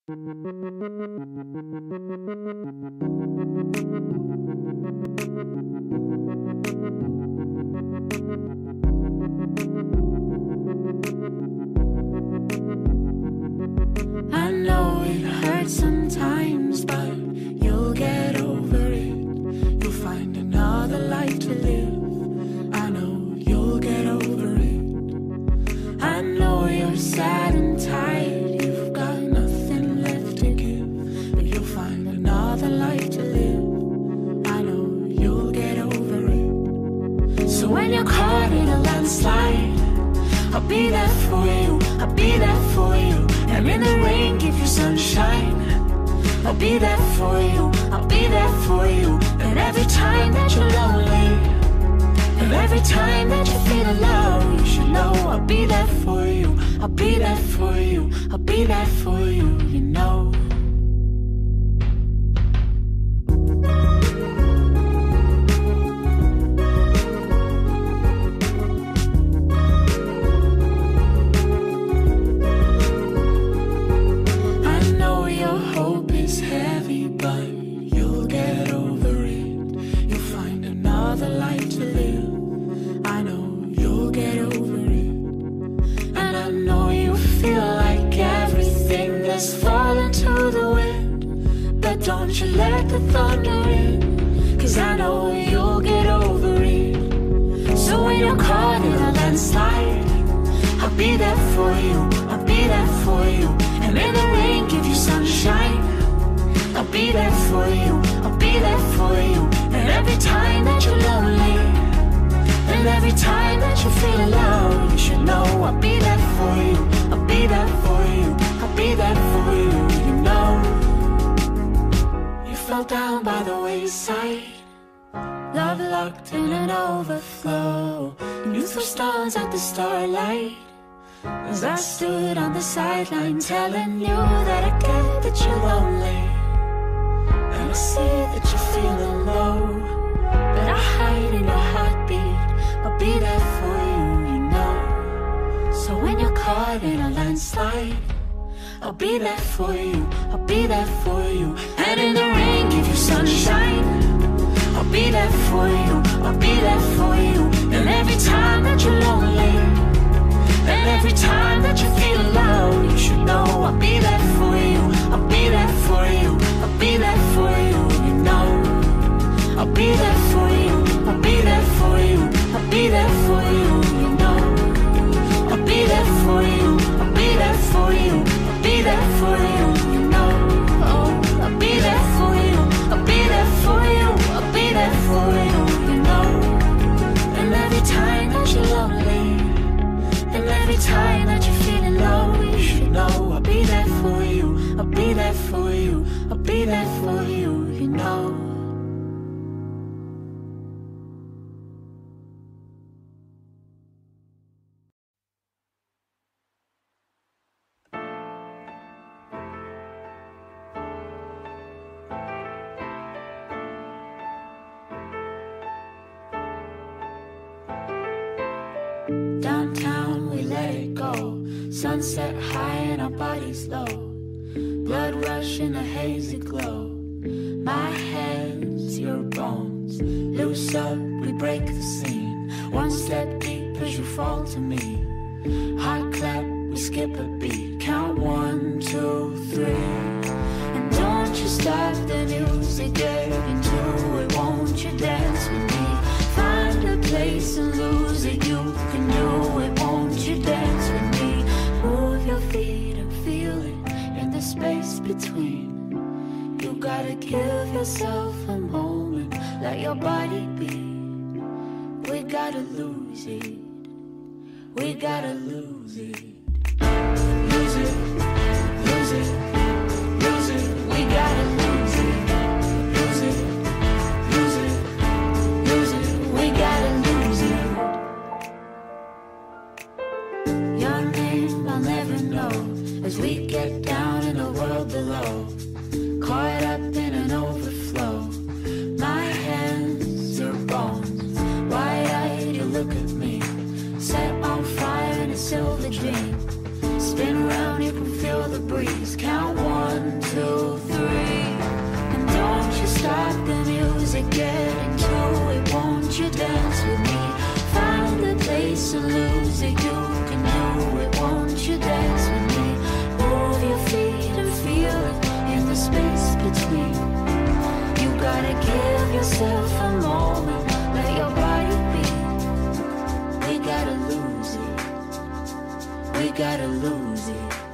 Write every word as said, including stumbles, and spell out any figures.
I know it hurts sometimes, but you'll get over it. You'll find another life to live. I know you'll get over it. I know you're sad and tired, you've got nothing left to give, but you'll find another life to live. I know you'll get over it. So when you're caught in a landslide, I'll be there for you, I'll be there for you. And in the rain, give you sunshine. I'll be there for you, I'll be there for you. And every time that you're lonely, and every time that you feel alone, you should know I'll be there for you, I'll be there for you, I'll be there for you, you know. Don't you let the thunder in, cause I know you'll get over it. So when you're caught in a landslide, I'll be there for you, I'll be there for you. And in the rain, give you sunshine. I'll be there for you, I'll be there for you. And every time that you're lonely, and every time that you feel alone, you should know I'll be there for you, I'll be there for you, I'll be there for you, you know. Fell down by the wayside, love locked in an overflow. And you threw stars at the starlight, as I stood on the sideline, telling you that I get that you're lonely, and I see that you're feeling low, but I hide in your heartbeat, I'll be there for you, you know. So when you're caught in a landslide, I'll be there for you, I'll be there for you. And in the rain, give you sunshine. I'll be there for you, I'll be there for you. And every time that you're lonely, and every time that you feel alone, you should know I'll be there for you, I'll be there for you, I'll be there for you, you know. I'll be there for you, I'll be there for you, I'll be there for you, you know. I'll be there for you, I'll be there for you, be there for you, you know. Oh, I'll be there for you, I'll be there for you, I'll be there for you, you know. And every time that you're lonely, and every time that you're feeling low, you should know I'll be there for you, I'll be there for you, I'll be there for you, you know. Downtown, we let it go. Sunset high and our bodies low. Blood rush in a hazy glow. My hands, your bones. Loose up, we break the scene. One step deep as you fall to me. Hot clap, we skip a beat. Count one, two, three. And don't you stop the music, get into it. Won't you dance with me? Find a place and lose it. You can do it. Won't you dance with me? Move your feet and feel it in the space between. You gotta give yourself a moment. Let your body be. We gotta lose it. We gotta lose it. Lose it. Lose it. Lose it. We gotta lose it. Lose it. Lose it. Lose it. We gotta lose it. Your name I'll never know as we get down in the world below. Caught up in an overflow. My hands, your bones. Wide-eyed, you look at me. Set on fire in a silver dream. Spin around, you can feel the breeze. Count one, two, three. And don't you stop the music, get into it. Won't you dance with me? Find the place and lose it. You can do it. Won't you dance with me? Move your feet and feel it in the space between. You gotta give yourself a moment. Let your body be. We gotta lose it. We gotta lose it.